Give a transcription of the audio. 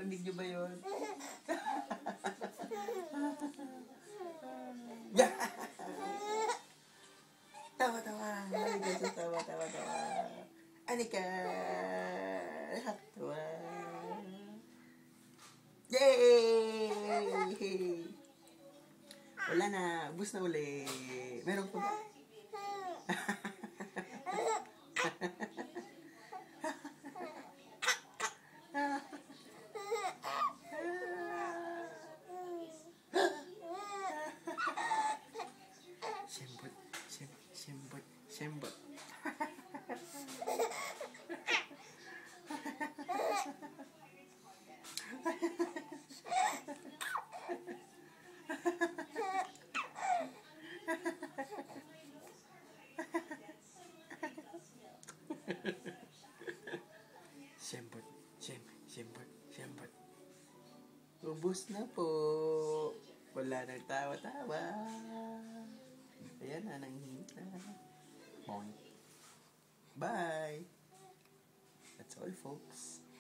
Narinig niyo ba yun? Tawa-tawa. Tawa-tawa. Anneke! Nakakatawa. Yay! Wala na. Ubus na uli. Meron po ba? Sembot. Sembot. Ubus na po. Wala nang tawa-tawa. Ayan na, nanghihita. Bye. That's all, folks.